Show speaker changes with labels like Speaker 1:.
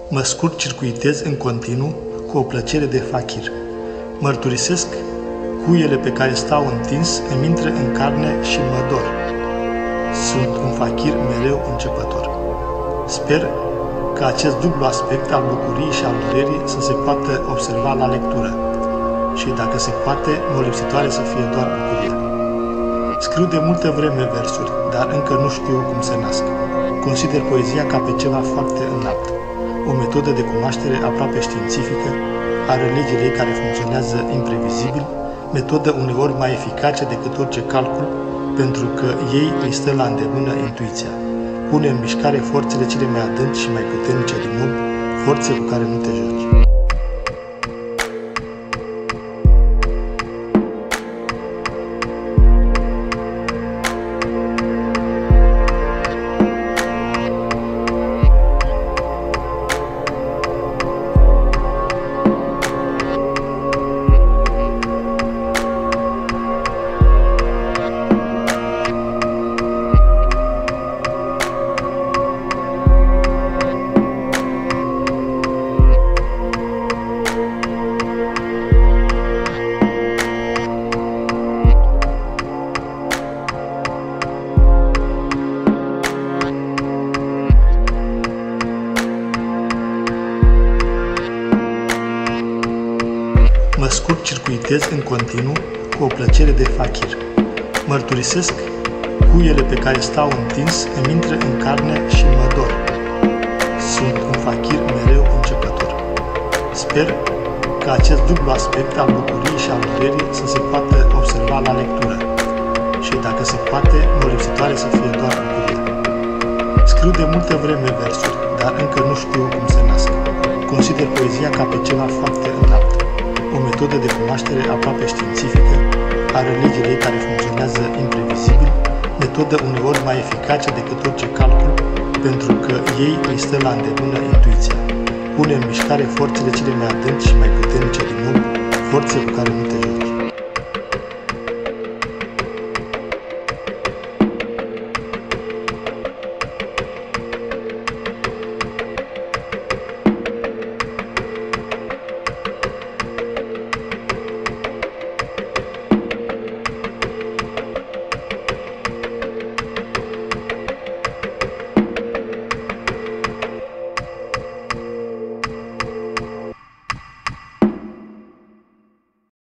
Speaker 1: Mă scurt-circuitez în continuu cu o plăcere de fachir. Mărturisesc cuiele pe care stau întins îmi intră în carne și mă dor. Sunt un fachir mereu începător. Sper că acest dublu aspect al bucuriei și al durerii să se poată observa la lectură și, dacă se poate, nu lipsitoare să fie doar bucuria. Scriu de multă vreme versuri, dar încă nu știu cum se nasc. Consider poezia ca pe ceva foarte înalt, o metodă de cunoaștere aproape științifică a religiei ei care funcționează imprevizibil, metodă uneori mai eficace decât orice calcul, pentru că ei îi stă la îndemână intuiția. Pune în mișcare forțele cele mai adânci și mai puternice din om, forțe cu care nu te joci. Mă scurt-circuitez în continuu cu o plăcere de fachir. Mărturisesc cuiele pe care stau întins îmi intră în carne și mă dor. Sunt un fachir mereu începător. Sper că acest dublu aspect al bucuriei și al durerii să se poată observa la lectură și, dacă se poate, nu lipsitoare să fie doar bucuria. Scriu de multă vreme versuri, dar încă nu știu cum se nasc. Consider poezia ca pe ceva foarte înalt, o metodă de cunoaștere aproape științifică a religiei ei care funcționează imprevizibil, metodă uneori mai eficace decât orice calcul, pentru că ei îi stă la îndemână intuiția. Pune în mișcare forțele cele mai adânci și mai puternice din om, forțe cu care nu te joci.